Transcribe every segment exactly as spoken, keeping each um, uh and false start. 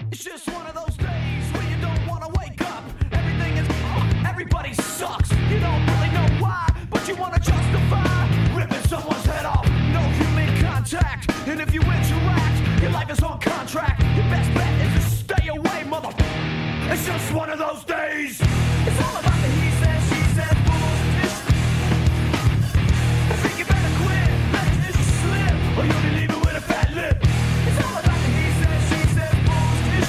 It's just one of those days where you don't want to wake up. Everything is, oh, everybody sucks. You don't really know why, but you want to justify ripping someone's head off. No human contact, and if you interact, your life is on contract. Your best bet is to stay away, mother. It's just one of those days. It's all about the he said, she said bullshit. I think you better quit, let this slip, or you'll be leaving with a fat lip. It's all about the he said, she said bullshit.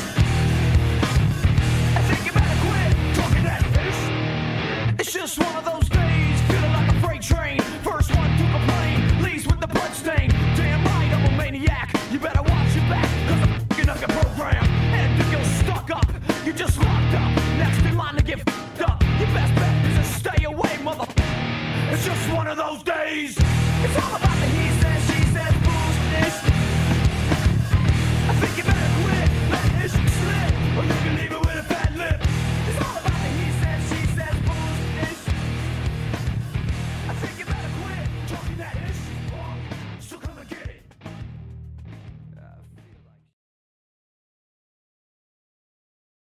I think you better quit talking that fish. It's just one of those days, feeling like a freight train. First one to complain, leaves with the blood stain. Damn right, I'm a maniac. You better watch your back, cause I'm f***ing up your program. And if you're stuck up, you're just locked up. Next in line to get f***ed up. Your best bet is to stay away, mother. It's just one of those days. It's all about